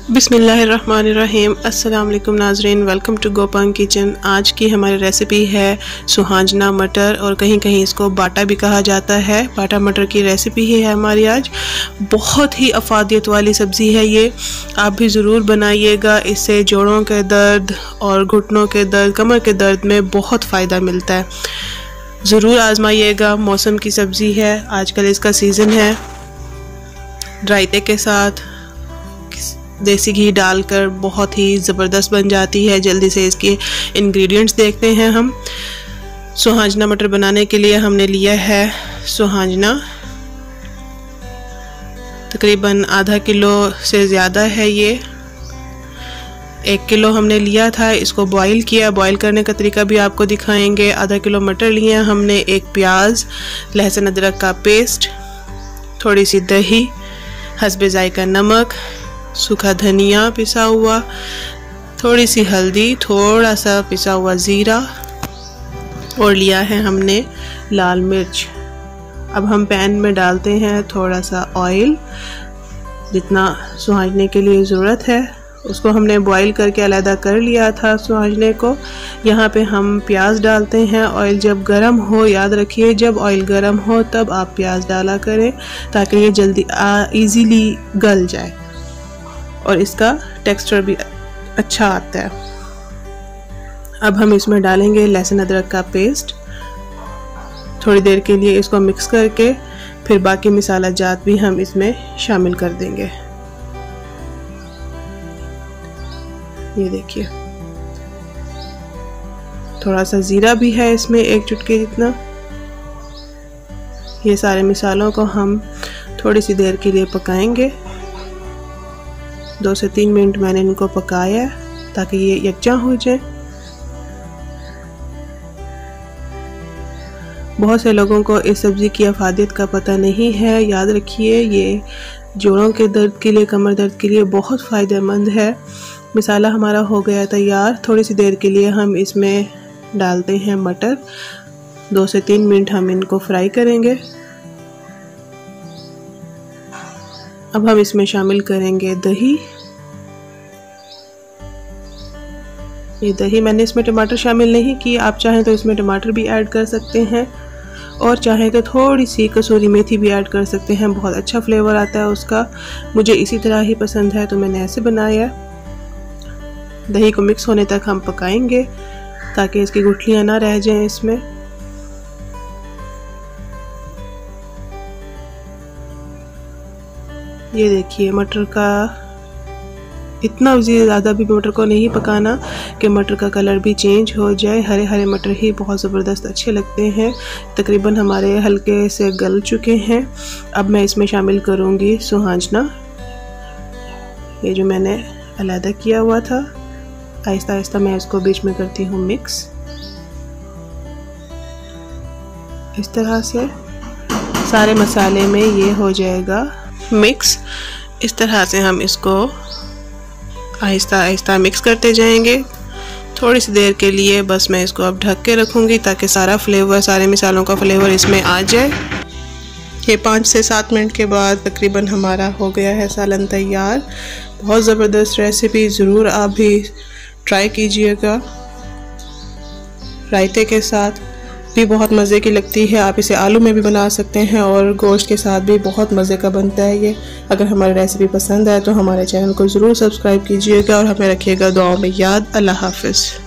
बिस्मिल्लाहिर्रहमानिर्रहीम। अस्सलाम वालेकुम नाज़रीन, वेलकम टू गोपांग किचन। आज की हमारी रेसिपी है सुहांजना मटर और कहीं कहीं इसको बाटा भी कहा जाता है। बाटा मटर की रेसिपी ही है हमारी आज। बहुत ही अफादियत वाली सब्ज़ी है ये, आप भी ज़रूर बनाइएगा। इससे जोड़ों के दर्द और घुटनों के दर्द, कमर के दर्द में बहुत फ़ायदा मिलता है। ज़रूर आजमाइएगा। मौसम की सब्ज़ी है, आजकल इसका सीज़न है। रायते के साथ देसी घी डालकर बहुत ही ज़बरदस्त बन जाती है। जल्दी से इसके इंग्रेडिएंट्स देखते हैं हम। सुहांजना मटर बनाने के लिए हमने लिया है सुहांजना, तकरीबन आधा किलो से ज़्यादा है ये। 1 किलो हमने लिया था, इसको बॉईल किया। बॉईल करने का तरीका भी आपको दिखाएंगे। आधा किलो मटर लिया हमने, 1 प्याज, लहसुन अदरक का पेस्ट, थोड़ी सी दही, हस्बे जायका नमक, सूखा धनिया पिसा हुआ, थोड़ी सी हल्दी, थोड़ा सा पिसा हुआ ज़ीरा और लिया है हमने लाल मिर्च। अब हम पैन में डालते हैं थोड़ा सा ऑयल, जितना सुहांजने के लिए ज़रूरत है। उसको हमने बॉईल करके अलग कर लिया था सुहांजने को। यहाँ पे हम प्याज डालते हैं। ऑयल जब गर्म हो, याद रखिए जब ऑयल गर्म हो तब आप प्याज डाला करें ताकि ये जल्दी इजीली गल जाए और इसका टेक्सचर भी अच्छा आता है। अब हम इसमें डालेंगे लहसुन अदरक का पेस्ट। थोड़ी देर के लिए इसको मिक्स करके फिर बाकी मसाला जात भी हम इसमें शामिल कर देंगे। ये देखिए, थोड़ा सा ज़ीरा भी है इसमें, 1 चुटकी जितना। ये सारे मसालों को हम थोड़ी सी देर के लिए पकाएंगे। 2 से 3 मिनट मैंने इनको पकाया ताकि ये यकजा हो जाए। बहुत से लोगों को इस सब्ज़ी की अफादियत का पता नहीं है। याद रखिए ये जोड़ों के दर्द के लिए, कमर दर्द के लिए बहुत फ़ायदेमंद है। मसाला हमारा हो गया तैयार। थोड़ी सी देर के लिए हम इसमें डालते हैं मटर। 2 से 3 मिनट हम इनको फ्राई करेंगे। अब हम इसमें शामिल करेंगे दही। ये दही, मैंने इसमें टमाटर शामिल नहीं किए, आप चाहें तो इसमें टमाटर भी ऐड कर सकते हैं और चाहें तो थोड़ी सी कसूरी मेथी भी ऐड कर सकते हैं। बहुत अच्छा फ्लेवर आता है उसका। मुझे इसी तरह ही पसंद है तो मैंने ऐसे बनाया। दही को मिक्स होने तक हम पकाएंगे ताकि इसकी गुठलियां ना रह जाएं इसमें। ये देखिए, मटर का इतना ज़्यादा भी मटर को नहीं पकाना कि मटर का कलर भी चेंज हो जाए। हरे हरे मटर ही बहुत ज़बरदस्त अच्छे लगते हैं। तकरीबन हमारे हल्के से गल चुके हैं। अब मैं इसमें शामिल करूँगी सुहांजना, ये जो मैंने अलग किया हुआ था। आहिस्ता आहिस्ता मैं इसको बीच में करती हूँ मिक्स। इस तरह से सारे मसाले में ये हो जाएगा मिक्स। इस तरह से हम इसको आहिस्ता आहिस्ता मिक्स करते जाएंगे थोड़ी सी देर के लिए। बस मैं इसको अब ढक के रखूँगी ताकि सारा फ्लेवर, सारे मसालों का फ्लेवर इसमें आ जाए। ये 5 से 7 मिनट के बाद तकरीबन हमारा हो गया है सालन तैयार। बहुत ज़बरदस्त रेसिपी, ज़रूर आप भी ट्राई कीजिएगा। रायते के साथ भी बहुत मज़े की लगती है। आप इसे आलू में भी बना सकते हैं और गोश्त के साथ भी बहुत मज़े का बनता है ये। अगर हमारी रेसिपी पसंद आए तो हमारे चैनल को ज़रूर सब्सक्राइब कीजिएगा और हमें रखिएगा दुआओं में याद। अल्लाह हाफ़िज़।